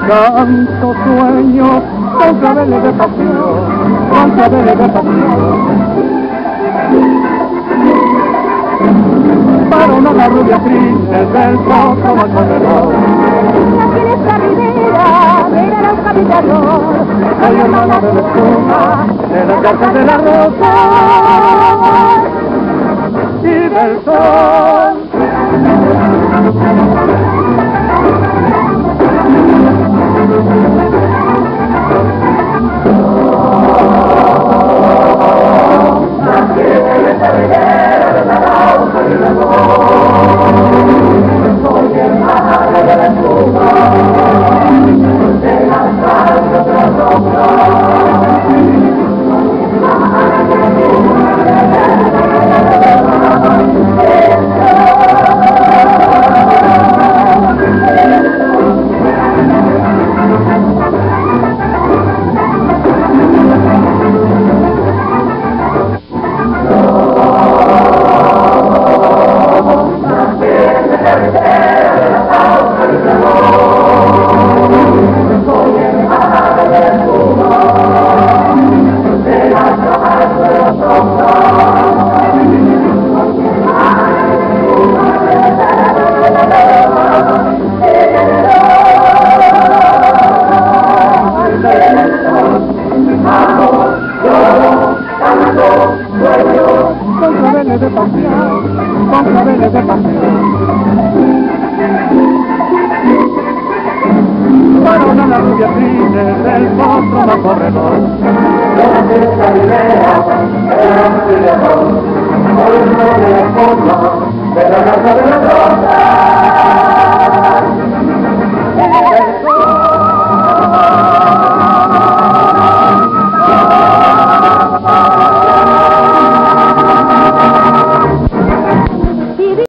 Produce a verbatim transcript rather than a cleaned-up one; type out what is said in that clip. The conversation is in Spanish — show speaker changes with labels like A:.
A: Canto sueño con claveles de pasión, con claveles de pasión. Para una la rubia triste del potro más corredor.
B: Aquí en esta ribera, mira los capitanos,
A: Soy hermano de la espuma, de la casa de la rosa y del sol.
B: soy hermano de la espuma, de la sangre de la roca.
A: Con claveles de pasión, con claveles de pasión. Para una la rubia triste del potro más corredor.
B: Donde esta ribera, el amor y el amor, por el nombre de la forma, de la casa de